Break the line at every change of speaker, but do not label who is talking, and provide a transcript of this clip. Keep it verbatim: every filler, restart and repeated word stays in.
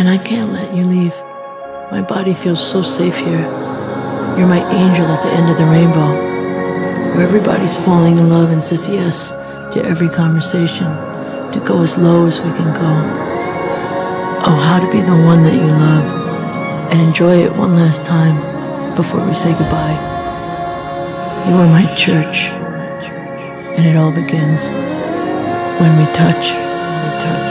And I can't let you leave. My body feels so safe here. You're my angel at the end of the rainbow, where everybody's falling in love and says yes to every conversation, to go as low as we can go. Oh, how to be the one that you love and enjoy it one last time before we say goodbye. You are my church, and it all begins when we touch. When we touch.